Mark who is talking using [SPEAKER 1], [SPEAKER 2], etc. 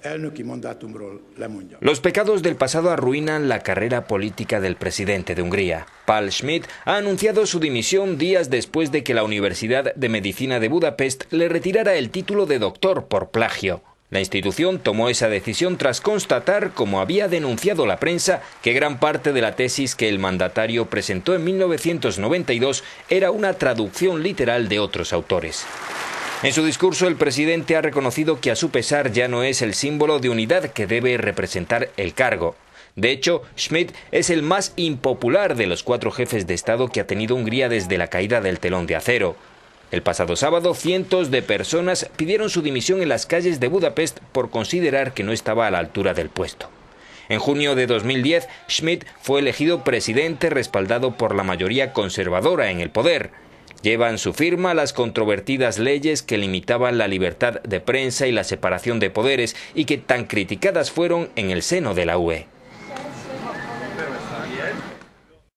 [SPEAKER 1] Los pecados del pasado arruinan la carrera política del presidente de Hungría. Pál Schmidt ha anunciado su dimisión días después de que la Universidad de Medicina de Budapest le retirara el título de doctor por plagio. La institución tomó esa decisión tras constatar, como había denunciado la prensa, que gran parte de la tesis que el mandatario presentó en 1992 era una traducción literal de otros autores. En su discurso, el presidente ha reconocido que a su pesar ya no es el símbolo de unidad que debe representar el cargo. De hecho, Schmidt es el más impopular de los 4 jefes de Estado que ha tenido Hungría desde la caída del telón de acero. El pasado sábado, cientos de personas pidieron su dimisión en las calles de Budapest por considerar que no estaba a la altura del puesto. En junio de 2010, Schmidt fue elegido presidente respaldado por la mayoría conservadora en el poder. Llevan su firma las controvertidas leyes que limitaban la libertad de prensa y la separación de poderes y que tan criticadas fueron en el seno de la UE.